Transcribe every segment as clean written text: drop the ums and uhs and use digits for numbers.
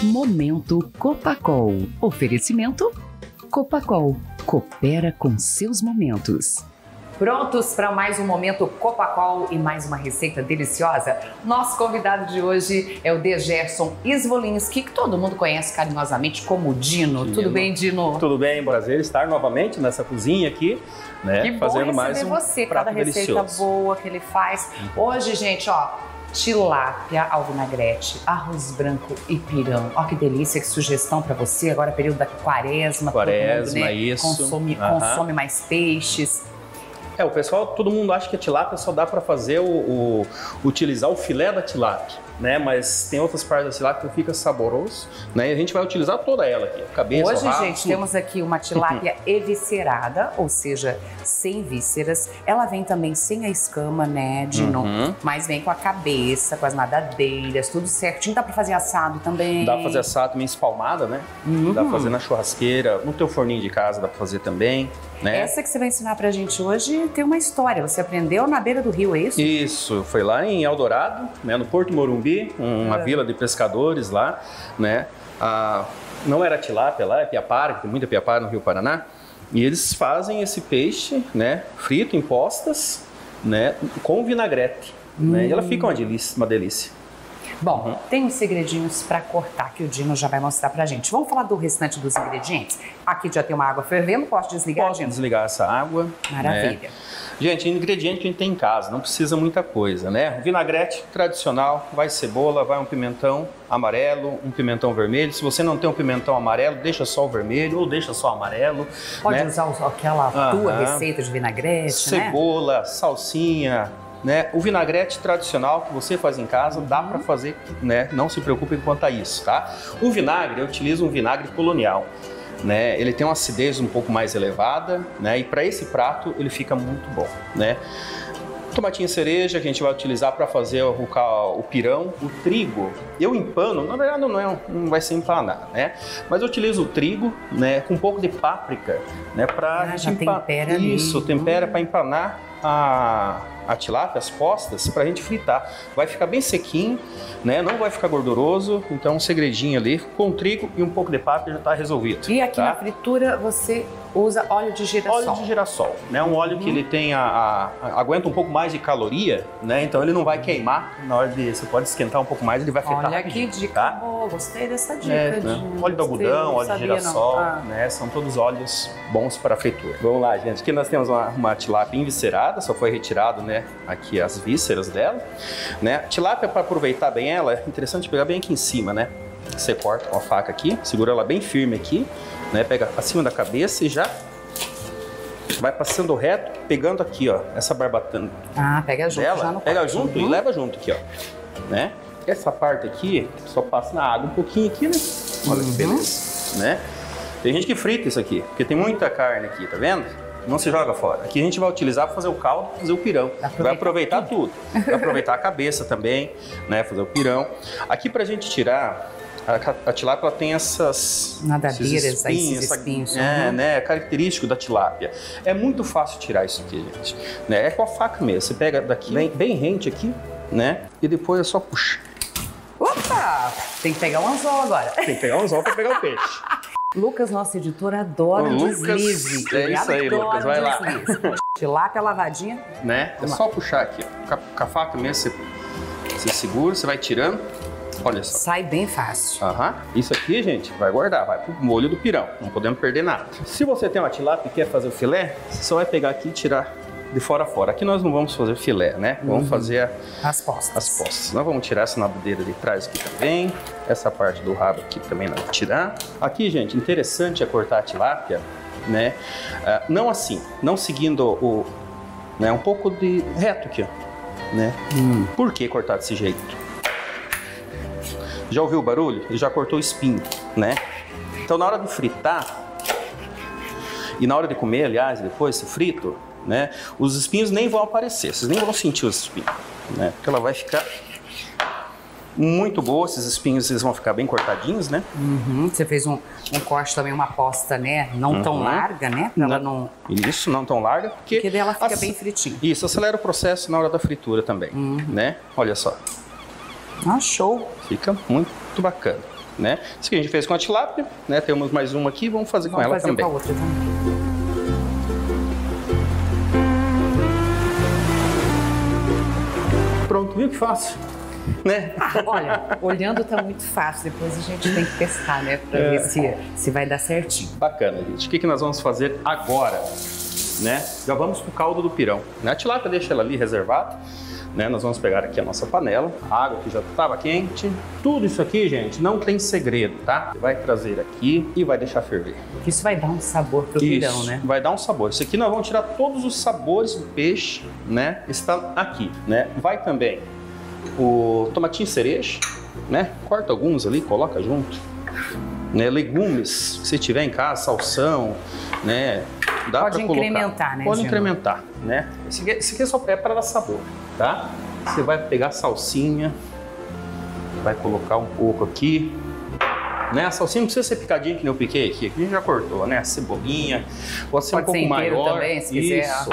Momento Copacol. Oferecimento Copacol. Coopera com seus momentos. Prontos para mais um Momento Copacol e mais uma receita deliciosa? Nosso convidado de hoje é o Degerson Svolinski, que todo mundo conhece carinhosamente como Dino. Tudo bem, Dino? Tudo bem, prazer estar novamente nessa cozinha aqui, né? Que bom fazendo mais receber um você, prato cada receita delicioso. boa que ele faz. Hoje, gente, ó, tilápia ao vinagrete, arroz branco e pirão. Ó que delícia, que sugestão para você. Agora período da quaresma, todo mundo, né, isso. consome mais peixes. O pessoal, todo mundo acha que a tilápia só dá para fazer utilizar o filé da tilápia, né? Mas tem outras partes da tilápia que fica saboroso, né? E a gente vai utilizar toda ela aqui, a cabeça, Hoje, o rabo, gente, temos aqui uma tilápia eviscerada, ou seja, sem vísceras. Ela vem também sem a escama, né, Dino? Mas vem com a cabeça, com as nadadeiras, tudo certinho. Dá para fazer assado também? Dá para fazer assado também espalmada, né? Dá para fazer na churrasqueira, no teu forninho de casa dá para fazer também, né? Essa que você vai ensinar pra gente hoje tem uma história. Você aprendeu na beira do rio, é isso? Isso, foi lá em Eldorado, né, no Porto Morumbi, uma vila de pescadores lá, né? Não era tilápia lá, é piapara, tem muita piapara no Rio Paraná. E eles fazem esse peixe, né, frito em postas, né, com vinagrete, né? E ela fica uma delícia. Bom, tem uns segredinhos para cortar que o Dino já vai mostrar pra gente. Vamos falar do restante dos ingredientes? Aqui já tem uma água fervendo, posso desligar, Pode Dino? desligar essa água. Maravilha. Né? Gente, ingrediente que a gente tem em casa, não precisa muita coisa, né? Vinagrete tradicional, vai cebola, vai um pimentão amarelo, um pimentão vermelho. Se você não tem um pimentão amarelo, deixa só o vermelho ou deixa só o amarelo. Pode né? usar aquela tua receita de vinagrete, cebola, salsinha, né? O vinagrete tradicional que você faz em casa dá para fazer, né? Não se preocupe quanto a isso, tá? O vinagre, eu utilizo um vinagre colonial, né? Ele tem uma acidez um pouco mais elevada, né? E para esse prato ele fica muito bom, né? Tomatinho cereja que a gente vai utilizar para fazer o pirão, o trigo. Eu empano, na verdade não vai ser empanar, né? Mas eu utilizo o trigo, né, com um pouco de páprica, né, para tempera isso, tempera para empanar a tilápia, as postas, para a gente fritar. Vai ficar bem sequinho, né? Não vai ficar gorduroso. Então um segredinho ali, com trigo e um pouco de páprica já está resolvido. E aqui na fritura você usa óleo de girassol. Óleo de girassol, né? Um óleo que ele tem aguenta um pouco mais de caloria, né? Então ele não vai queimar na hora de você pode esquentar um pouco mais, ele vai fritar. Olha que dica boa, gostei dessa dica. Né? Óleo de algodão, óleo de girassol, né? São todos óleos bons para fritura. Vamos lá, gente. Aqui nós temos uma tilápia enviscerada, só foi retirado, né? Aqui as vísceras dela, né? Tilápia, para aproveitar bem ela, é interessante pegar bem aqui em cima, né? Você corta com a faca aqui, segura ela bem firme aqui, né? Pega acima da cabeça e já vai passando reto, pegando aqui, ó, essa barbatana. Pega junto dela, já no pega corte. junto e leva junto aqui, ó, né? Essa parte aqui, só passa na água um pouquinho aqui, né? Olha que beleza, né? Tem gente que frita isso aqui, porque tem muita carne aqui, tá vendo? Não se joga fora. Aqui a gente vai utilizar para fazer o caldo, fazer o pirão. Vai aproveitar tudo. Vai aproveitar a cabeça também, né? Fazer o pirão. Aqui pra gente tirar, a tilápia ela tem essas nadadeiras, esses espinhos, né? É característico da tilápia. É muito fácil tirar isso aqui, gente. Né? É com a faca mesmo. Você pega daqui, bem rente aqui, né? E depois é só puxar. Opa! Tem que pegar um anzol agora. Tem que pegar um anzol para pegar o peixe. Lucas, nosso editor, adora deslize. É isso aí, Lucas. Vai lá. Tilápia lavadinha. Né? É só puxar aqui. Com a faca mesmo, você segura, você vai tirando. Olha só. Sai bem fácil. Isso aqui, gente, vai guardar, vai pro molho do pirão. Não podemos perder nada. Se você tem uma tilápia e quer fazer o filé, você só vai pegar aqui e tirar de fora a fora. Aqui nós não vamos fazer filé, né? Vamos fazer as postas. Nós vamos tirar essa nadadeira de trás aqui também. Essa parte do rabo aqui também nós vamos tirar. Aqui, gente, interessante é cortar a tilápia, né? Não assim, não seguindo né? Um pouco de reto aqui, ó. Né? Por que cortar desse jeito? Já ouviu o barulho? Ele já cortou o espinho, né? Então na hora de fritar e na hora de comer, aliás, depois se frito, né? Os espinhos nem vão aparecer, vocês nem vão sentir os espinhos, né? Porque ela vai ficar muito boa, esses espinhos eles vão ficar bem cortadinhos, né? Você fez um corte também, uma posta, né? Não tão larga, né? Pra ela não... Isso, não tão larga. Porque dela fica bem fritinho. Isso, acelera o processo na hora da fritura também, né? Olha só. Show! Fica muito bacana, né? Isso que a gente fez com a tilápia, né? Temos mais uma aqui, vamos fazer com ela também. Com a outra também. Pronto, viu que fácil? Né? Olha, olhando tá muito fácil, depois a gente tem que testar, né? Pra ver se vai dar certinho. Bacana, gente. O que nós vamos fazer agora? Né? Já vamos pro caldo do pirão. Né? A tilápia deixa ela ali reservada. Né? Nós vamos pegar aqui a nossa panela, a água que já estava quente. Tudo isso aqui, gente, não tem segredo, tá? Você vai trazer aqui e vai deixar ferver. Isso vai dar um sabor pro pirão, né? Vai dar um sabor. Isso aqui nós vamos tirar todos os sabores do peixe, né? Está aqui, né? Vai também o tomatinho cereja, né? Corta alguns ali, coloca junto. Né? Legumes, se tiver em casa, salsão, né? Dá pode pra incrementar, colocar. né? Pode incrementar, né? Esse aqui só é para dar sabor, tá? Você vai pegar a salsinha, vai colocar um pouco aqui, né? A salsinha não precisa ser picadinha que nem eu piquei aqui, a gente já cortou, né? A cebolinha, pode ser um pouco maior. Também, se quiser. Isso.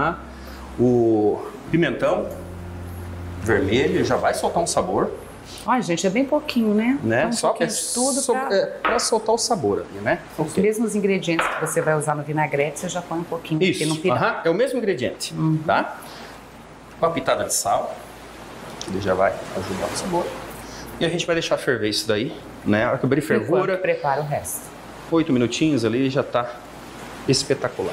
O pimentão vermelho já vai soltar um sabor. Ai, gente, é bem pouquinho, né? Né? Um Só que é tudo para soltar o sabor ali, né? Os mesmos ingredientes que você vai usar no vinagrete, você já põe um pouquinho aqui no pirão. É o mesmo ingrediente, tá? Uma pitada de sal, que ele já vai ajudar o sabor. E a gente vai deixar ferver isso daí, né? A hora que abrir fervura, prepara o resto. 8 minutinhos ali já tá espetacular.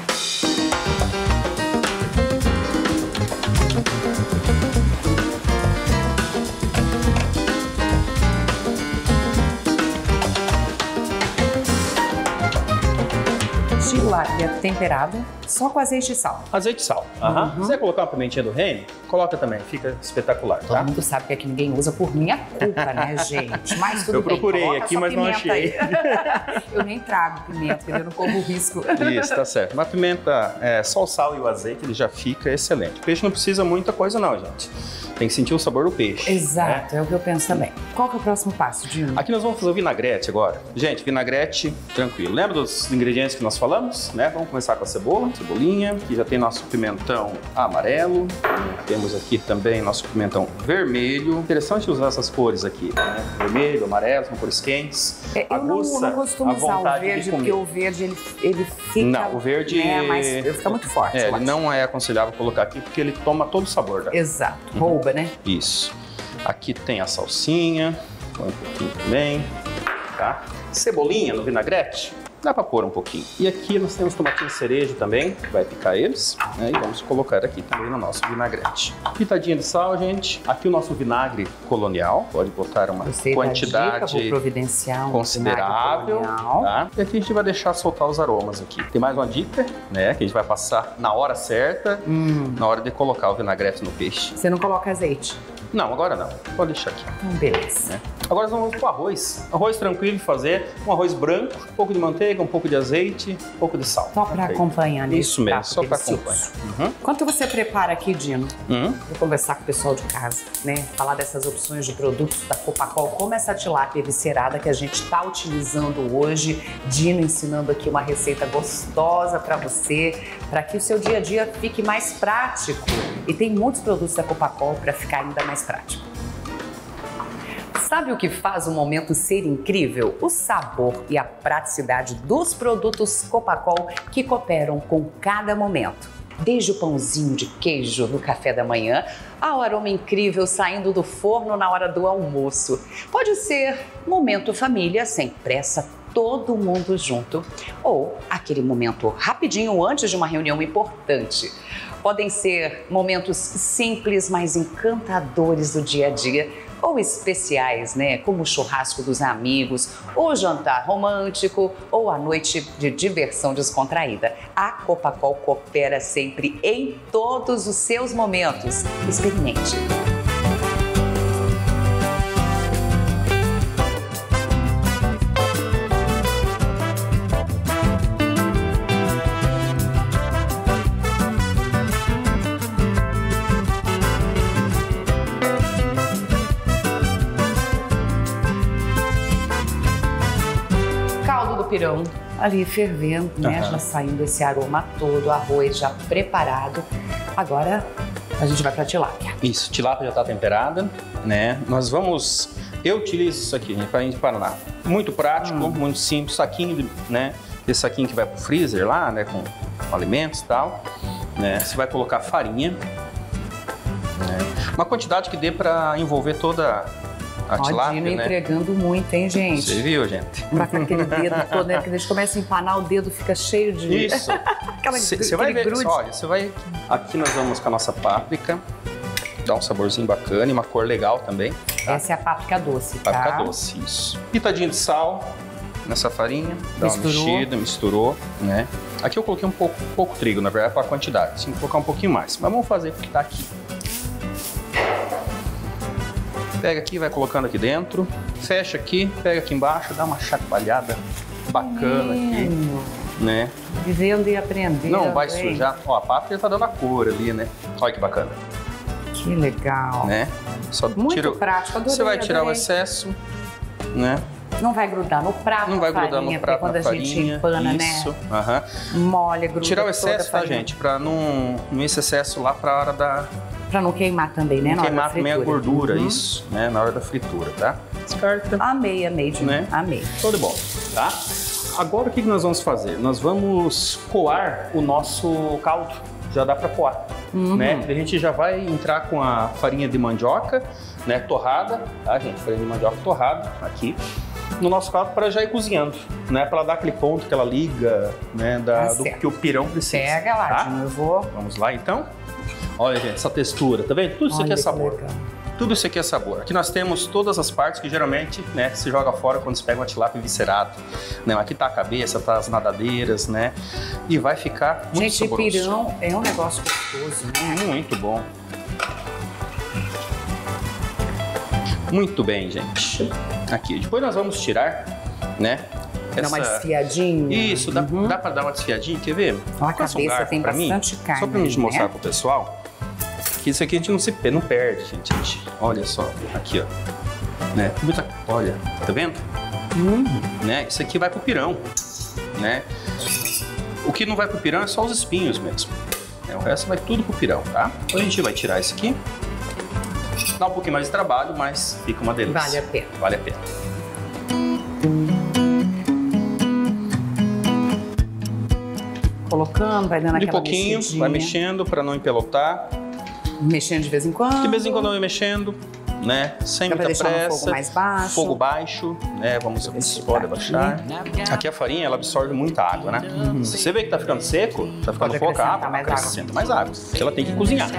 Tilápia temperada, só com azeite e sal. Azeite e sal. Se você colocar uma pimentinha do reino, coloca também, fica espetacular, tá? Todo mundo sabe que aqui ninguém usa por minha culpa, né, gente? Mas tudo bem. Eu procurei coloca aqui, mas não achei. Eu nem trago pimenta, porque eu não corro risco. Isso, tá certo. Uma pimenta, só o sal e o azeite, ele já fica excelente. O peixe não precisa muita coisa não, gente. Tem que sentir o sabor do peixe. Exato, é o que eu penso também. Qual que é o próximo passo, Dino? Aqui nós vamos fazer o vinagrete agora. Gente, vinagrete tranquilo. Lembra dos ingredientes que nós falamos? Né? Vamos começar com a cebolinha, que já tem nosso pimentão amarelo. Temos aqui também nosso pimentão vermelho. Interessante usar essas cores aqui, né? Vermelho, amarelo, são cores quentes. Eu não costumo usar o verde, porque o verde ele fica... Não, o verde... fica muito forte. Ele não é aconselhável colocar aqui, porque ele toma todo o sabor da... Exato, rouba, né? Isso. Aqui tem a salsinha, põe um pouquinho também, tá? Cebolinha no vinagrete, dá pra pôr um pouquinho. E aqui nós temos tomatinho cereja também, vai picar eles, né? E vamos colocar aqui também no nosso vinagrete. Pitadinha de sal, gente. Aqui o nosso vinagre colonial, pode botar uma quantidade considerável, tá? E aqui a gente vai deixar soltar os aromas aqui. Tem mais uma dica, né? Que a gente vai passar na hora certa, na hora de colocar o vinagrete no peixe. Você não coloca azeite? Não, agora não. Pode deixar aqui. Então, beleza. Né? Agora nós vamos pro arroz. Arroz tranquilo de fazer. Um arroz branco, um pouco de manteiga, um pouco de azeite, um pouco de sal. Só para acompanhar, né? Isso mesmo, só para acompanhar. Enquanto você prepara aqui, Dino, vou conversar com o pessoal de casa, né? Falar dessas opções de produtos da Copacol, como essa tilápia eviscerada que a gente está utilizando hoje. Dino ensinando aqui uma receita gostosa para você, para que o seu dia a dia fique mais prático. E tem muitos produtos da Copacol para ficar ainda mais prático. Sabe o que faz o momento ser incrível? O sabor e a praticidade dos produtos Copacol que cooperam com cada momento. Desde o pãozinho de queijo no café da manhã, ao aroma incrível saindo do forno na hora do almoço. Pode ser momento família, sem pressa, todo mundo junto. Ou aquele momento rapidinho antes de uma reunião importante. Podem ser momentos simples, mas encantadores do dia a dia, ou especiais, né? Como o churrasco dos amigos, ou jantar romântico, ou a noite de diversão descontraída. A Copacol coopera sempre em todos os seus momentos. Experimente! Pirão ali fervendo, né? Já saindo esse aroma todo, arroz já preparado. Agora a gente vai para a tilápia. Isso, tilápia já está temperada, né? Eu utilizo isso aqui, gente, farinha de Paraná. Muito prático, muito simples, saquinho, né? Esse saquinho que vai pro freezer lá, né? Com alimentos e tal, né? Você vai colocar farinha, né? Uma quantidade que dê para envolver toda a tilápia, né? Entregando muito, hein, gente? Você viu, gente? Pra aquele dedo todo, né? Porque a gente começa a empanar, o dedo fica cheio de... Isso. Você vai ver, olha, você vai... Aqui nós vamos com a nossa páprica. Dá um saborzinho bacana e uma cor legal também. Tá? Essa é a páprica doce, tá? Páprica doce, isso. Pitadinha de sal nessa farinha. Dá uma mexida, misturou, né? Aqui eu coloquei um pouco trigo, na verdade, para a quantidade. Tinha que colocar um pouquinho mais, mas vamos fazer porque tá aqui. Pega aqui, vai colocando aqui dentro. Fecha aqui, pega aqui embaixo, dá uma chacoalhada bacana aqui, né? Vivendo e aprendendo. Não vai sujar. Ó, a páprica tá dando a cor ali, né? Olha que bacana. Que legal. Né? Só muito prático, adorei. Você vai tirar o excesso, né? Não vai grudar no prato. Não vai grudar no prato, quando a gente empana, isso, né? Molha, gruda. Tirar o excesso, tá, gente? Pra não esse excesso lá pra hora da... Pra não queimar também, né? Não queimar também a gordura, isso, né? Na hora da fritura, tá? Descarta. Amei, né? Amei. Show de bola, tá? Agora o que nós vamos fazer? Nós vamos coar o nosso caldo. Já dá para coar, né? A gente já vai entrar com a farinha de mandioca, né? Torrada, tá, gente? Farinha de mandioca torrada aqui no nosso caldo para já ir cozinhando, né? Para dar aquele ponto que ela liga, né? Do que o pirão precisa. Pega lá, tá? de novo. Vamos lá, então. Olha, gente, essa textura, tá vendo? Tudo isso aqui é sabor. Legal. Tudo isso aqui é sabor. Aqui nós temos todas as partes que geralmente, né, se joga fora quando se pega uma tilápia viscerada. Não, aqui tá a cabeça, tá as nadadeiras, né? E vai ficar muito saboroso. Gente, pirão é um negócio gostoso, né? Muito bom. Muito bem, gente. Aqui, depois nós vamos tirar, né? Dá uma desfiadinha. Isso, dá pra dar uma desfiadinha, quer ver? A cabeça tem bastante carne. Só pra gente mostrar pro pessoal. Que isso aqui a gente não perde, gente. Olha só, aqui, ó. Né? Olha, tá vendo? Né? Isso aqui vai pro pirão, né? O que não vai pro pirão é só os espinhos mesmo. O resto vai tudo pro pirão, tá? Então a gente vai tirar isso aqui. Dá um pouquinho mais de trabalho, mas fica uma delícia. Vale a pena. Vale a pena. Colocando, vai dando aquela pouquinho, mexidinha. vai mexendo para não empelotar. Mexendo de vez em quando. De vez em quando eu vou mexendo, né? Sem muita pressa. No fogo mais baixo. Fogo baixo, né? Vamos ver se pode abaixar. Aqui a farinha, ela absorve muita água, né? Se você vê que tá ficando seco, tá ficando pouca água, acrescenta mais água. Porque ela tem que cozinhar.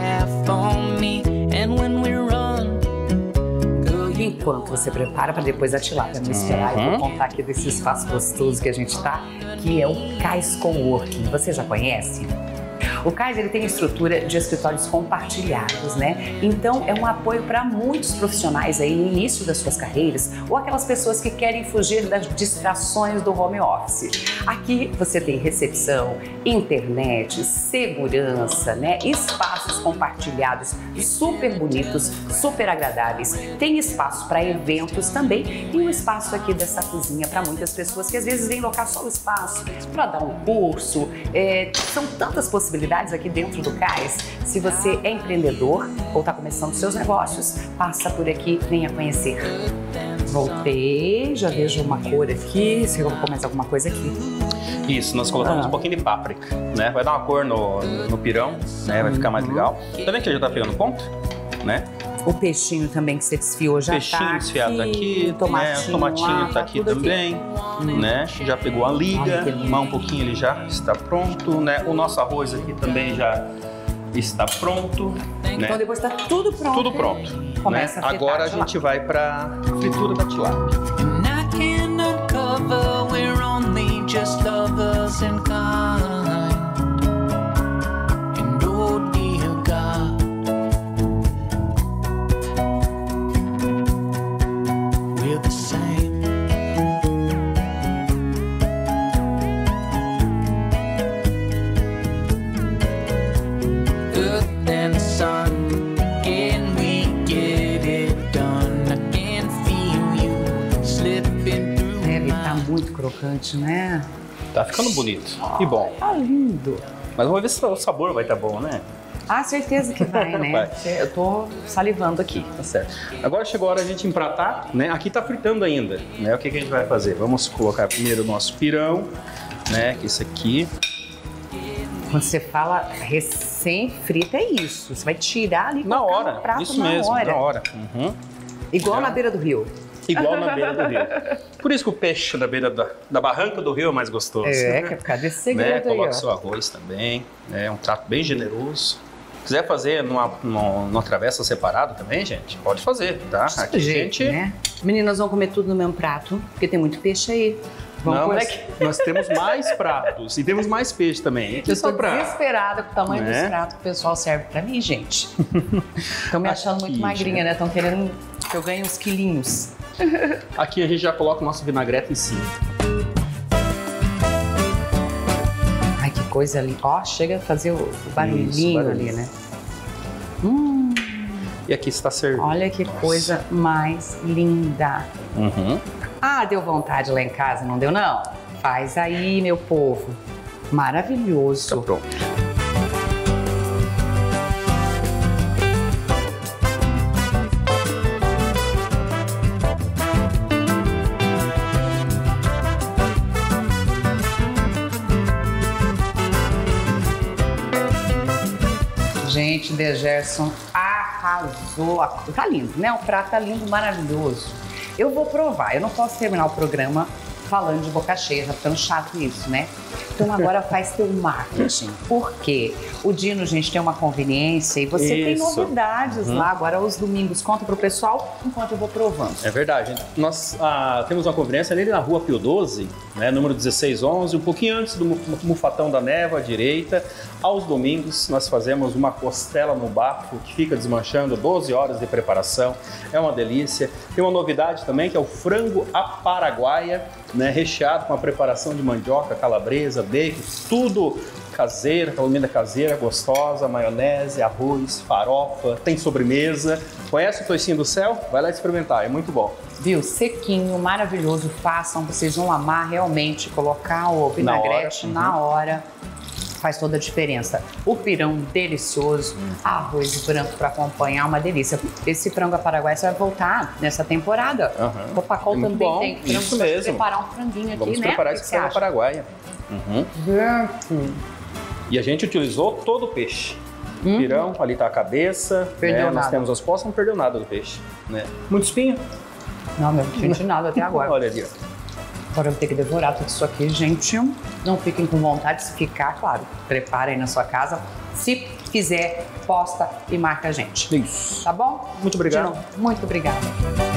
Enquanto você prepara para depois a tilápia não esperar, eu vou contar aqui desse espaço gostoso que a gente tá, que é o Cais Coworking. Você já conhece? O Cais, ele tem estrutura de escritórios compartilhados, né? Então é um apoio para muitos profissionais aí no início das suas carreiras ou aquelas pessoas que querem fugir das distrações do home office. Aqui você tem recepção, internet, segurança, né? Espaços compartilhados super bonitos, super agradáveis. Tem espaço para eventos também e um espaço aqui dessa cozinha para muitas pessoas que às vezes vêm locar só o espaço para dar um curso. São tantas possibilidades aqui dentro do Cais. Se você é empreendedor ou está começando seus negócios, passa por aqui, venha conhecer. Voltei, já vejo uma cor aqui. Se eu vou pôr mais alguma coisa aqui. Isso, nós colocamos um pouquinho de páprica, né? Vai dar uma cor no pirão, né? Vai ficar mais legal. Tá vendo que ele já tá pegando ponto, né? O peixinho também que você desfiou já peixinho tá desfiado aqui. O tomatinho tá aqui também, né? Já pegou a liga, um pouquinho ele já está pronto, né? O nosso arroz aqui também já está pronto, né? Então depois tá tudo pronto. Tudo pronto, né? Agora a gente vai para fritura da tilápia. Muito crocante, né? Tá ficando bonito e bom. Tá lindo. Mas vamos ver se o sabor vai estar bom, né? Ah, certeza que vai, né? Vai. Eu tô salivando aqui. Tá certo. Agora chegou a hora de a gente empratar, né? Aqui tá fritando ainda, né? O que a gente vai fazer? Vamos colocar primeiro o nosso pirão, né? Que isso aqui. Quando você fala recém-frita, é isso. Você vai tirar ali e Na colocar hora, no prato isso mesmo, na hora. Uhum. Igual na beira do rio. Igual na beira do rio. Por isso que o peixe na beira da barranca do rio é mais gostoso. É, que é por causa desse segredo né? aí, Coloca ó. seu arroz também, é um prato bem generoso. Se quiser fazer numa travessa separada também, gente, pode fazer, tá? Aqui, gente, né? Meninas vão comer tudo no mesmo prato, porque tem muito peixe aí. Vamos não, por mas aqui. nós temos mais pratos e temos mais peixe também. Aqui Eu estou só pra... desesperada com o tamanho dos pratos que o pessoal serve pra mim, gente. Estão me achando muito Aqui, magrinha, gente. né? Estão querendo que eu ganhe uns quilinhos. Aqui a gente já coloca o nosso vinagrete em cima. Ai, que coisa ali. Ó, chega a fazer o barulhinho, Isso, barulhinho. ali, né? E aqui está servindo. Olha que coisa mais linda. Uhum. Ah, deu vontade lá em casa, não deu não? Faz aí, meu povo. Maravilhoso. Tá pronto. Gente, Degerson arrasou. Tá lindo, né? O prato tá lindo, maravilhoso. Eu vou provar. Eu não posso terminar o programa falando de boca cheia, tá ficando chato isso, né? Então agora faz teu marketing. Por quê? O Dino, gente, tem uma conveniência e você tem novidades lá. Agora os domingos. Conta pro pessoal enquanto eu vou provando. É verdade. Nós temos uma conferência ali na Rua Pio 12, né, número 1611, um pouquinho antes do Mufatão da Neva, à direita. Aos domingos nós fazemos uma costela no bafo que fica desmanchando, 12 horas de preparação. É uma delícia. Tem uma novidade também que é o frango à paraguaia, né, recheado com a preparação de mandioca, calabresa, bacon, tudo caseira, aquela comida caseira, gostosa, maionese, arroz, farofa, tem sobremesa. Conhece o toicinho do céu? Vai lá experimentar, é muito bom. Viu? Sequinho, maravilhoso. Façam, vocês vão amar realmente. Colocar o vinagrete na hora. Faz toda a diferença. O pirão delicioso, arroz branco para acompanhar, uma delícia. Esse frango à paraguaia você vai voltar nessa temporada. Uhum. Copacol É muito também bom. tem frango. Isso Vamos mesmo. preparar um franguinho aqui, Vamos né? preparar O que esse você frango à acha? paraguaia. Uhum. E a gente utilizou todo o peixe. Pirão, ali tá a cabeça, Perdeu né? Nós nada. temos as postas, não perdeu nada do peixe. Né? Muito espinho? Não, meu, não senti nada até agora. Olha ali, ó. Agora eu vou ter que devorar tudo isso aqui, gente. Não fiquem com vontade, se ficar, claro, preparem na sua casa. Se quiser, posta e marca a gente. Isso. Tá bom? Muito obrigado. De novo, muito obrigada.